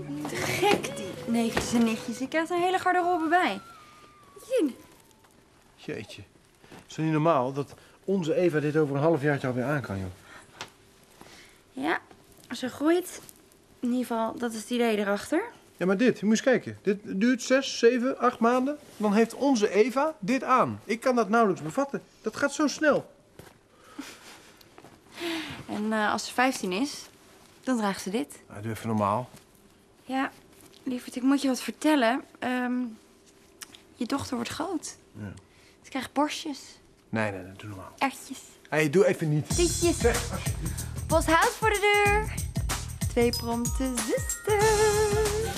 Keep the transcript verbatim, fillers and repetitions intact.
Te gek, die neefjes en nichtjes. Ik krijg er een hele garderobe bij. Zien. Jeetje. Het is toch niet normaal dat onze Eva dit over een halfjaartje alweer aan kan, joh? Ja, ze groeit. In ieder geval, dat is het idee erachter. Ja, maar dit, je moet eens kijken. Dit duurt zes, zeven, acht maanden. Dan heeft onze Eva dit aan. Ik kan dat nauwelijks bevatten. Dat gaat zo snel. En uh, als ze vijftien is, dan draagt ze dit. Nou, doe even normaal. Ja, lieverd, ik moet je wat vertellen. Um, je dochter wordt groot. Ja. Ze krijgt borstjes. Nee, nee, nee, doe normaal. Ertjes. Hé, hey, doe even niet. Tietjes. Zeg, alsjeblieft. Posthuis voor de deur. Twee prompte zusters.